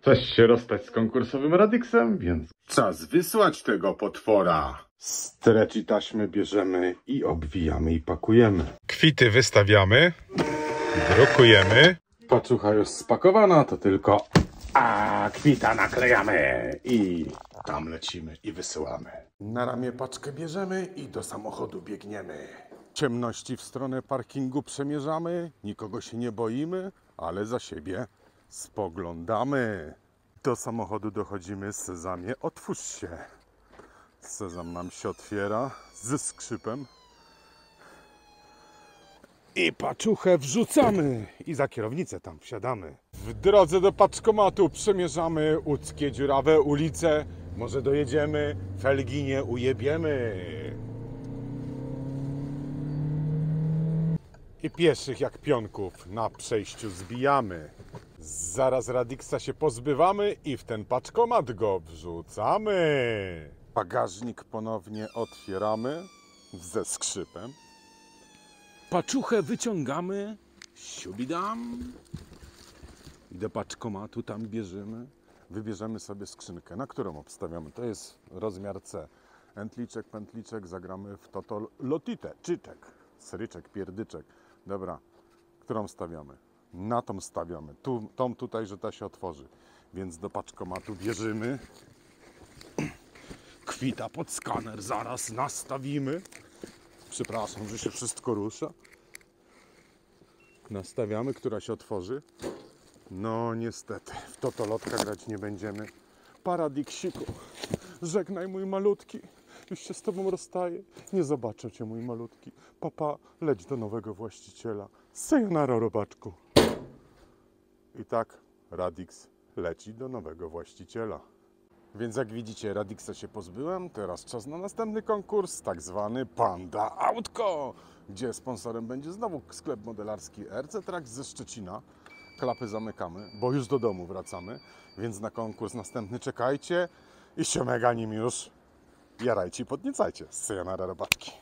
Czas się rozstać z konkursowym Radixem, więc czas wysłać tego potwora. Stretch i taśmy bierzemy i obwijamy i pakujemy. Kwity wystawiamy, drukujemy. Paczucha już spakowana, to tylko kwita naklejamy i tam lecimy i wysyłamy. Na ramię paczkę bierzemy i do samochodu biegniemy. Ciemności w stronę parkingu przemierzamy, nikogo się nie boimy, ale za siebie spoglądamy. Do samochodu dochodzimy, Sezamie, otwórz się. Sezam nam się otwiera ze skrzypem. I paczuchę wrzucamy i za kierownicę tam wsiadamy. W drodze do paczkomatu przemierzamy łódzkie dziurawe ulice. Może dojedziemy, felgi nie ujebiemy. I pieszych jak pionków na przejściu zbijamy. Zaraz Radixa się pozbywamy i w ten paczkomat go wrzucamy. Bagażnik ponownie otwieramy ze skrzypem. Paczuchę wyciągamy, siubidam. I do paczkomatu tam bierzemy. Wybierzemy sobie skrzynkę, na którą obstawiamy. To jest rozmiar C. Entliczek, pętliczek, zagramy w Toto Lotite. Czyczek, sryczek, pierdyczek. Dobra, którą stawiamy? Na tą stawiamy. Tą tutaj, że ta się otworzy. Więc do paczkomatu bierzemy. Kwita pod skaner zaraz nastawimy. Przepraszam, że się wszystko rusza. Nastawiamy, która się otworzy. No niestety, w Totolotka grać nie będziemy. Paradiksiku, żegnaj mój malutki. Już się z tobą rozstaję. Nie zobaczę cię, mój malutki. Papa, leć do nowego właściciela. Sayonara, robaczku. I tak Radix leci do nowego właściciela. Więc jak widzicie, Radixa się pozbyłem. Teraz czas na następny konkurs, tak zwany Panda Autko, gdzie sponsorem będzie znowu sklep modelarski RC Trax ze Szczecina. Klapy zamykamy, bo już do domu wracamy. Więc na konkurs następny czekajcie. I siomega nim już. Jarajcie i podniecajcie. Sayonara, robaczki.